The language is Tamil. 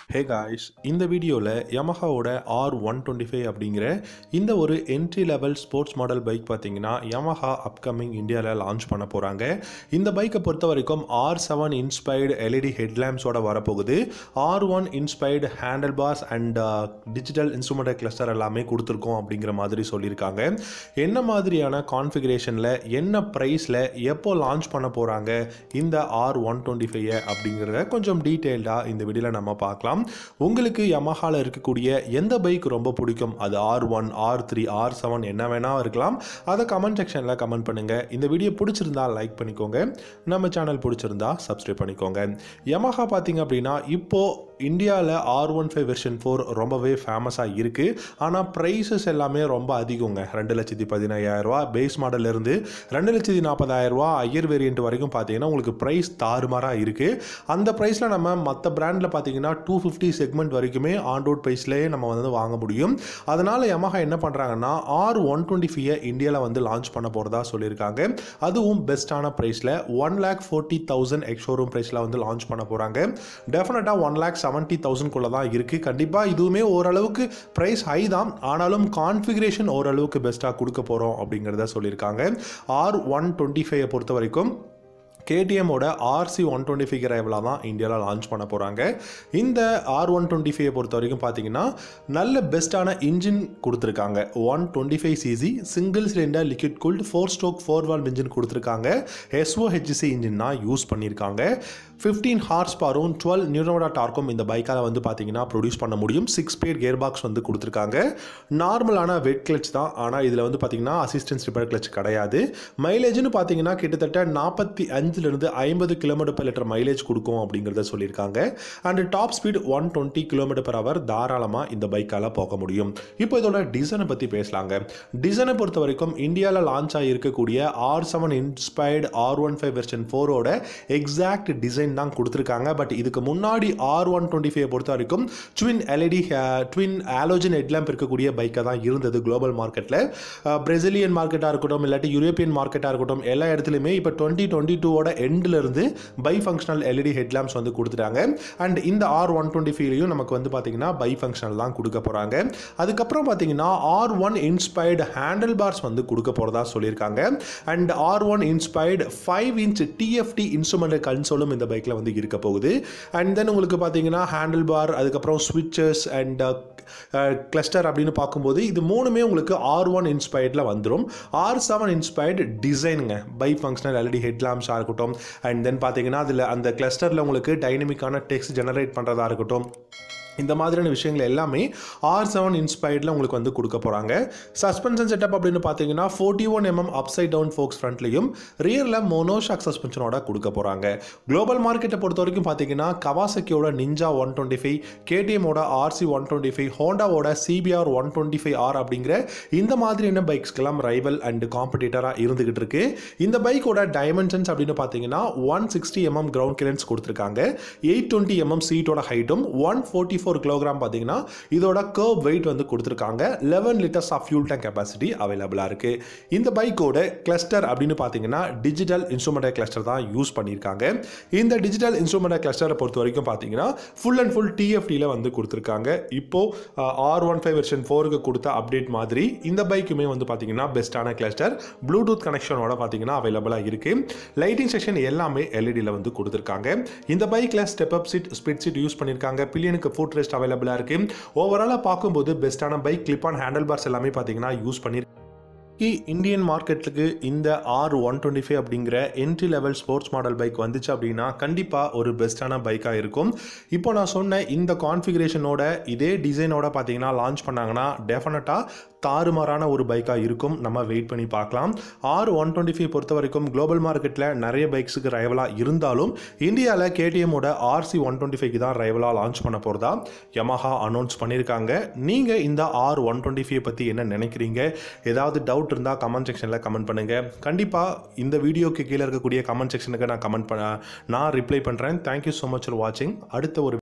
Hey guys, இந்த வீடியோல Yamaha ஓட R125 அப்படிங்கிற இந்த ஒரு entry level sports model bike பார்த்தீங்கன்னா Yamaha அப்கமிங் இந்தியாவில் லான்ச் பண்ண போகிறாங்க. இந்த பைக்கை பொறுத்த வரைக்கும் R7 இன்ஸ்பைர்டு LED ஹெட்லாம்ப்ஸோட வரப்போகுது. R1 inspired handle bars and digital instrument cluster எல்லாமே கொடுத்துருக்கோம் அப்படிங்கிற மாதிரி சொல்லியிருக்காங்க. என்ன மாதிரியான கான்ஃபிகரேஷனில் என்ன ப்ரைஸில் எப்போ லான்ச் பண்ண போகிறாங்க இந்த R125 அப்படிங்கிறத கொஞ்சம் டீட்டெயில்டாக இந்த வீடியோவில் நம்ம பார்க்கலாம். உங்களுக்கு Yamahaல இருக்கக்கூடிய எந்த பைக் ரொம்ப பிடிக்கும், அது R1, R3, R7 என்ன வேணா இருக்கலாம். அதை கமெண்ட் செக்ஷன்ல கமெண்ட் பண்ணுங்க. இந்த வீடியோ பிடிச்சிருந்தா லைக் பண்ணிக்கோங்க, நம்ம சேனல் பிடிச்சிருந்தா சப்ஸ்கிரைப் பண்ணிக்கோங்க. Yamaha பார்த்தீங்க அப்படின்னா இப்போ இந்தியாவில் R15 வெர்ஷன் 4 ரொம்பவே ஃபேமஸாக இருக்குது. ஆனால் ப்ரைஸஸ் எல்லாமே ரொம்ப அதிகங்க. 2,15,000 பேஸ் மாடல் இருந்து 2,40,000 ஹையர் வேரியன்ட் வரைக்கும் பார்த்தீங்கன்னா உங்களுக்கு ப்ரைஸ் தாறுமாறாக இருக்குது. அந்த ப்ரைஸில் நம்ம மற்ற பிராண்டில் பார்த்தீங்கன்னா 250 செக்மெண்ட் வரைக்குமே ஆன் ரோட் ப்ரைஸ்லேயே நம்ம வந்து வாங்க முடியும். அதனால் Yamaha என்ன பண்ணுறாங்கன்னா R125 இந்தியாவில் வந்து லான்ச் பண்ண போகிறதா சொல்லியிருக்காங்க. அதுவும் பெஸ்ட்டான ப்ரைஸில் 1,40,000 எக்ஸ்ஷோரூம் ப்ரைஸில் வந்து லான்ச் பண்ண போகிறாங்க. டெஃபினட்டாக 1,70,000 தான் இருக்குது. கண்டிப்பாக இதுவுமே ஓரளவுக்கு ப்ரைஸ் ஹை தான், ஆனாலும் கான்ஃபிகரேஷன் ஓரளவுக்கு பெஸ்ட்டாக கொடுக்க போகிறோம் அப்படிங்கிறத சொல்லியிருக்காங்க. R125 பொறுத்த வரைக்கும் KTM ஓட RC125 ரைவலாக தான் இந்தியாவில் லான்ச் பண்ண போகிறாங்க. இந்த R125 பொறுத்த வரைக்கும் பார்த்தீங்கன்னா நல்ல பெஸ்ட்டான இன்ஜின் கொடுத்துருக்காங்க. 125cc single cylinder liquid cooled 4 stroke 4 valve engine கொடுத்துருக்காங்க. SOHC இன்ஜின் தான் யூஸ் பண்ணியிருக்காங்க. 15 ஹார்ஸ் பவரும் 12 நியூட்டன் டார்க்கும் இந்த பைக்கால் வந்து பார்த்தீங்கன்னா ப்ரொடியூஸ் பண்ண முடியும். 6 ஸ்பீட் கியர் பாக்ஸ் வந்து கொடுத்துருக்காங்க. நார்மலான வெட் கிளச் தான், ஆனால் இதில் வந்து பார்த்தீங்கன்னா அசிஸ்டன்ஸ் ரிப்பேர் கிளச் கிடையாது. மைலேஜ்னு பார்த்தீங்கன்னா கிட்டத்தட்ட 45 50 km/லிட்டர் மைலேஜ் கொடுக்கும் அப்படிங்கிறத சொல்லியிருக்காங்க. அண்ட் டாப் ஸ்பீட் 120 km/h தாராளமாக இந்த பைக்கால் போக முடியும். இப்போ இதோட டிசைனை பற்றி பேசலாங்க. டிசைனை பொறுத்த வரைக்கும் இந்தியாவில் லான்ச் ஆகியிருக்கக்கூடிய R7 இன்ஸ்பைர்டு R15 வெர்ஷன் 4ஓட எக்ஸாக்ட் டிசைன் தான் கொடுத்துருக்காங்க. பட் இதுக்கு முன்னாடி R125 பொறுத்த வரைக்கும் ட்வின் ஹாலோஜன் ஹெட்லாம்ப் இருக்கக்கூடிய பைக்காக தான் இருந்தது குளோபல் மார்க்கெட்டில். பிரேசிலியன் மார்க்கெட்டாக இருக்கட்டும், இல்லாட்டி யூரோப்பியன் மார்க்கெட்டாக இருக்கட்டும், எல்லா இடத்துலையுமே இப்போ 2022ஓட எண்டில் இருந்து பை ஃபங்க்ஷனல் LED ஹெட்லாம்ப்ஸ் வந்து கொடுத்துட்டாங்க. அண்ட் இந்த R125லையும் நமக்கு வந்து பார்த்தீங்கன்னா பை ஃபங்க்ஷனல் தான் கொடுக்க போகிறாங்க. அதுக்கப்புறம் பார்த்தீங்கன்னா R1 இன்ஸ்பைர்டு ஹேண்டில் பார்ஸ் வந்து கொடுக்க போகிறதா சொல்லியிருக்காங்க. And R1 inspired 5 inch TFT instrument கன்சோலும் இந்த பைக்கில் வந்து இருக்க போகுது. அண்ட் தென் உங்களுக்கு பார்த்தீங்கன்னா ஹேண்டில் பார், அதுக்கப்புறம் ஸ்விட்சஸ் அண்ட் கிளஸ்டர் அப்படின்னு பார்க்கும்போது இது மூணுமே உங்களுக்கு R1 இன்ஸ்பைர்டில் வந்துடும். R7 இன்ஸ்பைர்டு டிசைனுங்க, பை ஃபங்க்ஷனல் LED ஹெட்லாம்ப்ஸாக இருக்கட்டும், அண்ட் தென் பார்த்தீங்கன்னா அதில் அந்த கிளஸ்டரில் உங்களுக்கு டைனமிக்கான டெக்ஸ்ட் ஜெனரேட் பண்ணுறதா இருக்கட்டும், இந்த மாதிரியான விஷயங்கள் எல்லாமே R7 இன்ஸ்பைர்டில் உங்களுக்கு வந்து கொடுக்க போகிறாங்க. சஸ்பென்ஷன் செட்டப் அப்படின்னு பார்த்தீங்கன்னா 41 mm அப்சைட் டவுன் ஃபோக்ஸ் ஃப்ரண்ட்லையும் ரியரில் மோனோஷாக் சஸ்பென்ஷனோட கொடுக்க போகிறாங்க. குளோபல் மார்க்கெட்டை பொறுத்த வரைக்கும் பார்த்தீங்கன்னா கவாசக்கியோட நிஞ்சா 125, KTMோட RC125, ஹோண்டாவோட CBR 125R அப்படிங்கிற இந்த மாதிரியான பைக்ஸ்க்கெல்லாம் ரைவல் அண்ட் காம்படிட்டராக இருந்துகிட்டு இருக்கு. இந்த பைக்கோட டைமென்ஷன்ஸ் அப்படின்னு பார்த்தீங்கன்னா 160 mm கிரவுண்ட் கிளியரன்ஸ் கொடுத்துருக்காங்க. 820 mm சீட்டோட ஹைட்டும் 144 கிலோகிராம் பார்த்தீங்கன்னா இதோட கர்வ் வெயிட் வந்து கொடுத்துருக்காங்க. 11 litres of fuel tank capacity அவைலபிளாக இருக்கு. இந்த பைக்கோட கிளஸ்டர் அப்படின்னு பார்த்தீங்கன்னா டிஜிட்டல் இன்ஸ்ட்ருமெண்ட் கிளஸ்டர் தான் யூஸ் பண்ணியிருக்காங்க. இந்த டிஜிட்டல் இன்ஸ்ட்ருமெண்ட் கிளஸ்டரை பொறுத்த வரைக்கும் பார்த்தீங்கன்னா ஃபுல் அண்ட் ஃபுல் TFTல வந்து கொடுத்துருக்காங்க. இப்போ R15 வெர்ஷன் 4க்கு கொடுத்த அப்டேட் மாதிரி இந்த பைக்குமே வந்து பார்த்தீங்கன்னா பெஸ்ட்டான கிளஸ்டர் ப்ளூடூத் கனெக்ஷனோட பார்த்தீங்கன்னா அவைலபிளாக இருக்கு. லைட்டிங் செக்ஷன் எல்லாமே LEDல வந்து கொடுத்துருக்காங்க. இந்த பைக்கில் step up seat, split seat use பண்ணியிருக்காங்க. பில்லியனுக்கு ஃபுட் ரெஸ்ட் அவைலபிளாக இருக்கு. ஓவராலாக பார்க்கும்போது பெஸ்ட்டான bike, clip on handle bars எல்லாமே பார்த்தீங்கன்னா யூஸ் பண்ணியிருக்காங்க. இந்தியன் மார்க்கெட்டுக்கு இந்த R125 அப்படிங்கிற entry level sports model bike வந்துச்சு அப்படின்னா கண்டிப்பாக ஒரு பெஸ்ட்டான பைக்காக இருக்கும். இப்போ நான் சொன்ன இந்த கான்ஃபிகரேஷனோட இதே டிசைனோட பார்த்தீங்கன்னா லான்ச் பண்ணாங்கன்னா டெஃபினட்டாக தாறுமாறான ஒரு பைக்காக இருக்கும். நம்ம வெயிட் பண்ணி பார்க்கலாம். R125 பொறுத்த வரைக்கும் குளோபல் மார்க்கெட்டில் நிறைய பைக்ஸுக்கு ரைவலாக இருந்தாலும் இந்தியாவில் KTMோட RC125 தான் ரைவலாக லான்ச் பண்ண போகிறதா Yamaha அனௌன்ஸ் பண்ணியிருக்காங்க. நீங்கள் இந்த R125 பற்றி என்ன நினைக்கிறீங்க? ஏதாவது டவுட் இருந்தால் கமெண்ட் செக்ஷனில் கமெண்ட் பண்ணுங்கள். கண்டிப்பாக இந்த வீடியோக்கு கீழே இருக்கக்கூடிய கமெண்ட் செக்ஷனுக்கு நான் ரிப்ளை பண்ணுறேன். தேங்க்யூ ஸோ மச் ஃபார் வாட்சிங். அடுத்த ஒரு